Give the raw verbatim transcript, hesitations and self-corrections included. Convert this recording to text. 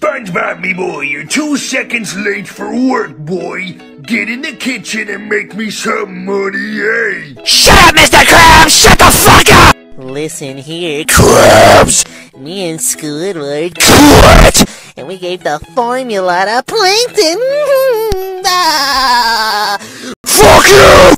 SpongeBob, me boy, you're two seconds late for work, boy. Get in the kitchen and make me some money, eh? Shut up, Mister Krabs! Shut the fuck up! Listen here, Krabs! Me and Squidward quit! And we gave the formula to Plankton! Ah! Fuck you!